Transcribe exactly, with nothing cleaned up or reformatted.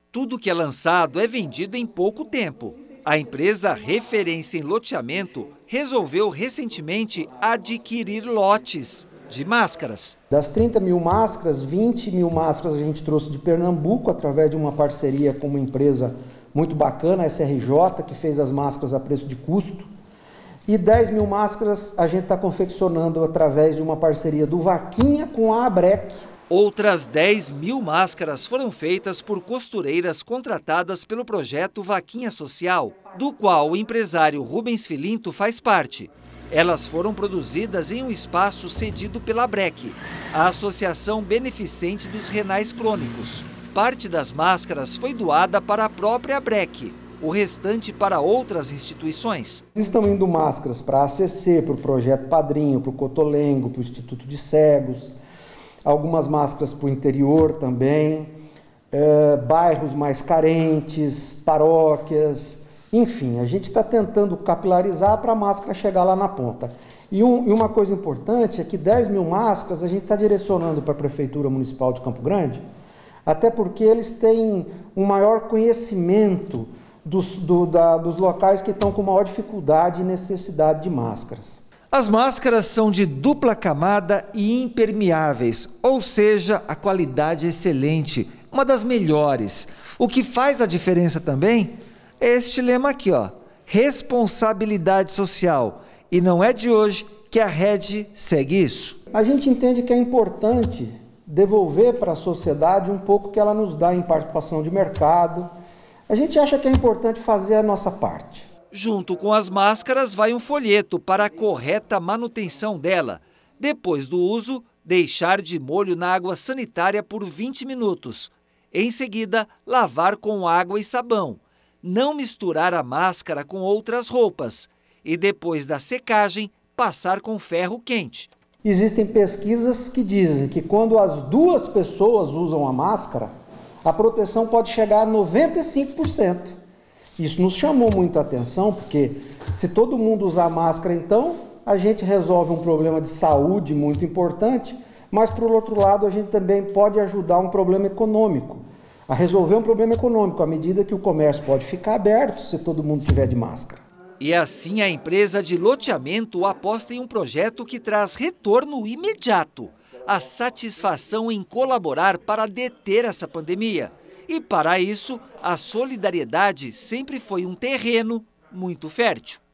Tudo que é lançado é vendido em pouco tempo. A empresa referência em loteamento resolveu recentemente adquirir lotes de máscaras. Das trinta mil máscaras, vinte mil máscaras a gente trouxe de Pernambuco através de uma parceria com uma empresa muito bacana, a S R J, que fez as máscaras a preço de custo. E dez mil máscaras a gente está confeccionando através de uma parceria do Vaquinha com a Abrec. Outras dez mil máscaras foram feitas por costureiras contratadas pelo projeto Vaquinha Social, do qual o empresário Rubens Filinto faz parte. Elas foram produzidas em um espaço cedido pela Abrec, a Associação Beneficente dos Renais Crônicos. Parte das máscaras foi doada para a própria Abrec, o restante para outras instituições. Estão indo máscaras para a A C C, para o Projeto Padrinho, para o Cotolengo, para o Instituto de Cegos, algumas máscaras para o interior também, é, bairros mais carentes, paróquias, enfim, a gente está tentando capilarizar para a máscara chegar lá na ponta. E, um, e uma coisa importante é que dez mil máscaras a gente está direcionando para a Prefeitura Municipal de Campo Grande, até porque eles têm um maior conhecimento dos, do, da, dos locais que estão com maior dificuldade e necessidade de máscaras. As máscaras são de dupla camada e impermeáveis, ou seja, a qualidade é excelente, uma das melhores. O que faz a diferença também é este lema aqui, ó, responsabilidade social. E não é de hoje que a Rede segue isso. A gente entende que é importante devolver para a sociedade um pouco que ela nos dá em participação de mercado. A gente acha que é importante fazer a nossa parte. Junto com as máscaras vai um folheto para a correta manutenção dela. Depois do uso, deixar de molho na água sanitária por vinte minutos. Em seguida, lavar com água e sabão. Não misturar a máscara com outras roupas. E depois da secagem, passar com ferro quente. Existem pesquisas que dizem que quando as duas pessoas usam a máscara, a proteção pode chegar a noventa e cinco por cento. Isso nos chamou muita atenção, porque se todo mundo usar máscara, então a gente resolve um problema de saúde muito importante, mas, por outro lado, a gente também pode ajudar um problema econômico, a resolver um problema econômico, à medida que o comércio pode ficar aberto se todo mundo tiver de máscara. E assim a empresa de loteamento aposta em um projeto que traz retorno imediato, a satisfação em colaborar para deter essa pandemia. E para isso, a solidariedade sempre foi um terreno muito fértil.